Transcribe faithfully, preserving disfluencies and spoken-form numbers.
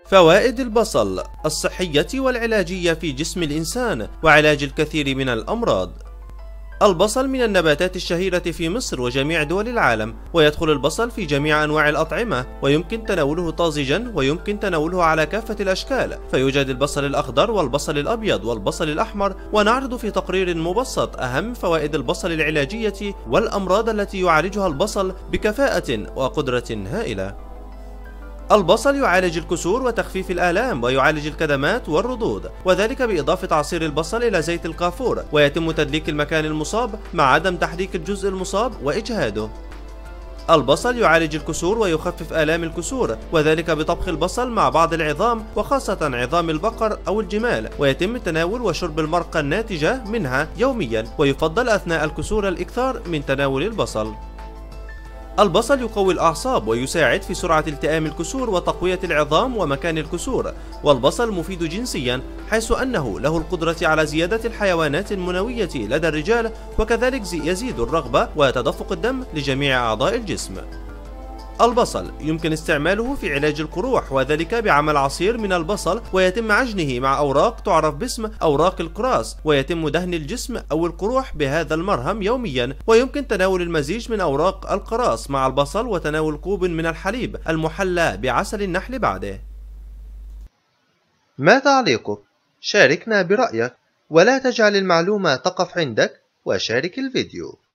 فوائد البصل الصحية والعلاجية في جسم الإنسان وعلاج الكثير من الأمراض. البصل من النباتات الشهيرة في مصر وجميع دول العالم، ويدخل البصل في جميع أنواع الأطعمة، ويمكن تناوله طازجا ويمكن تناوله على كافة الأشكال، فيوجد البصل الأخضر والبصل الأبيض والبصل الأحمر. ونعرض في تقرير مبسط أهم فوائد البصل العلاجية والأمراض التي يعالجها البصل بكفاءة وقدرة هائلة. البصل يعالج الكسور وتخفيف الآلام، ويعالج الكدمات والردود، وذلك بإضافة عصير البصل إلى زيت الكافور، ويتم تدليك المكان المصاب مع عدم تحريك الجزء المصاب وإجهاده. البصل يعالج الكسور ويخفف آلام الكسور، وذلك بطبخ البصل مع بعض العظام وخاصة عظام البقر أو الجمال، ويتم تناول وشرب المرقة الناتجة منها يوميا، ويفضل أثناء الكسور الإكثار من تناول البصل. البصل يقوي الأعصاب ويساعد في سرعة التئام الكسور وتقوية العظام ومكان الكسور. والبصل مفيد جنسيا، حيث أنه له القدرة على زيادة الحيوانات المنوية لدى الرجال، وكذلك يزيد الرغبة وتدفق الدم لجميع أعضاء الجسم. البصل يمكن استعماله في علاج القروح، وذلك بعمل عصير من البصل ويتم عجنه مع أوراق تعرف باسم أوراق الكراس، ويتم دهن الجسم أو القروح بهذا المرهم يوميا. ويمكن تناول المزيج من أوراق الكراس مع البصل وتناول كوب من الحليب المحلى بعسل النحل بعده. ما تعليقك؟ شاركنا برأيك، ولا تجعل المعلومة تقف عندك، وشارك الفيديو.